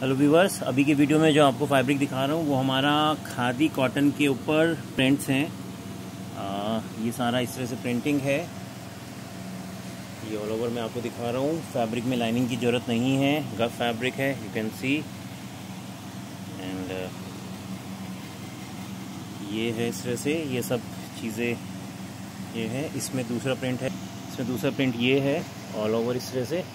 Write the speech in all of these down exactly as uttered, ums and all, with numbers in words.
Hello viewers, अभी की video में जो आपको फैब्रिक दिखा रहा हूँ वो हमारा खादी कॉटन के ऊपर प्रिंट्स हैं। आ, ये सारा इस तरह से प्रिंटिंग है। ये ऑल ओवर मैं आपको दिखा रहा हूँ। फैब्रिक में लाइनिंग की ज़रूरत नहीं है, गफ फैब्रिक है, यू कैन सी। एंड ये है इस तरह से, ये सब चीज़ें ये है। इसमें दूसरा प्रिंट है, इसमें दूसरा प्रिंट ये है ऑल ओवर इस तरह से।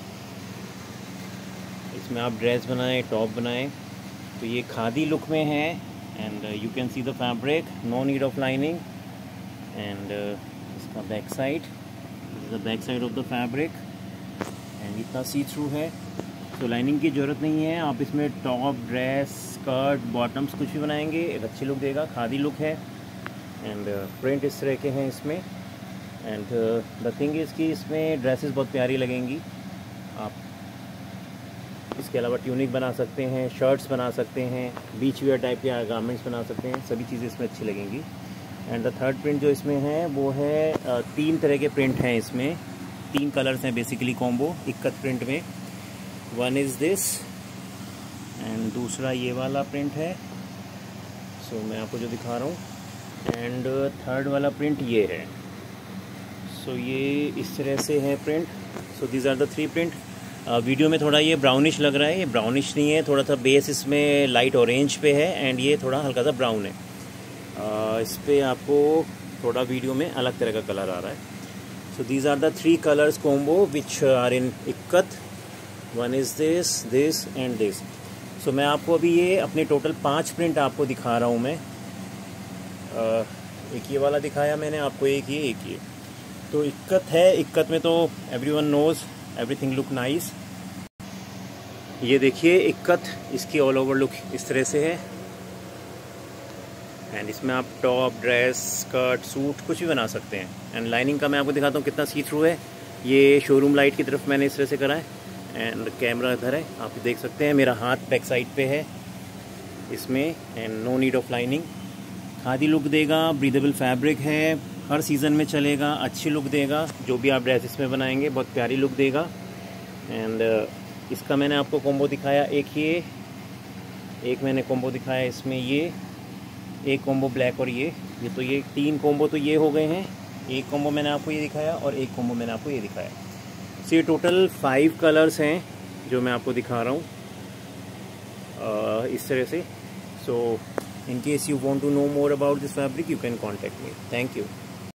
इसमें आप ड्रेस बनाएं, टॉप बनाएं, तो ये खादी लुक में है। And you can see the fabric, no need of lining. And इसका back side, this is the back side of the fabric. And इतना सी थ्रू है, तो लाइनिंग की ज़रूरत नहीं है। आप इसमें टॉप, ड्रेस, स्कर्ट, बॉटम्स कुछ भी बनाएंगे, एक अच्छी लुक देगा, खादी लुक है। एंड प्रिंट इस तरह के हैं इसमें। एंड द थिंग इज़ कि इसमें ड्रेसेस बहुत प्यारी लगेंगी। आप इसके अलावा ट्यूनिक बना सकते हैं, शर्ट्स बना सकते हैं, बीच वेयर टाइप के गारमेंट्स बना सकते हैं, सभी चीज़ें इसमें अच्छी लगेंगी। एंड द थर्ड प्रिंट जो इसमें है वो है, तीन तरह के प्रिंट हैं इसमें, तीन कलर्स हैं बेसिकली कॉम्बो इक्कत प्रिंट में। वन इज़ दिस एंड दूसरा ये वाला प्रिंट है। सो so, मैं आपको जो दिखा रहा हूँ। एंड थर्ड वाला प्रिंट ये है। सो so, ये इस तरह से है print. So these are the three print. Video में थोड़ा ये ब्राउनिश लग रहा है, ये ब्राउनिश नहीं है, थोड़ा सा बेस इसमें लाइट ऑरेंज पे है एंड ये थोड़ा हल्का सा ब्राउन है। uh, इस पर आपको थोड़ा वीडियो में अलग तरह का कलर आ रहा है। So these are the three colours combo which are in ikkat. One is this, this and this. So मैं आपको अभी ये अपने टोटल पांच प्रिंट आपको दिखा रहा हूँ मैं। uh, एक ये वाला दिखाया मैंने आपको, एक ये एक ये तो इक्कत है। इक्कत में तो everyone knows everything look nice. ये देखिए इक्कत, इसकी ऑल ओवर लुक इस तरह से है। एंड इसमें आप टॉप, ड्रेस, स्कर्ट, सूट कुछ भी बना सकते हैं। एंड लाइनिंग का मैं आपको दिखाता हूँ कितना सी थ्रू है। ये शोरूम लाइट की तरफ मैंने इस तरह से करा है। एंड कैमरा इधर है, आप देख सकते हैं, मेरा हाथ बैक साइड पे है इसमें। And no need of lining, khadi look देगा, ब्रीदेबल फैब्रिक है, हर सीज़न में चलेगा, अच्छी लुक देगा। जो भी आप ड्रेस इसमें बनाएंगे बहुत प्यारी लुक देगा। एंड इसका मैंने आपको कॉम्बो दिखाया, एक ये, एक मैंने कॉम्बो दिखाया इसमें ये, एक कॉम्बो ब्लैक और ये ये तो ये तीन कॉम्बो तो ये हो गए हैं। एक कॉम्बो मैंने आपको ये दिखाया और एक कॉम्बो मैंने आपको ये दिखाया। सो ये टोटल फाइव कलर्स हैं जो मैं आपको दिखा रहा हूँ इस तरह से। सो in case you want to know more about this fabric, you can contact me. Thank you.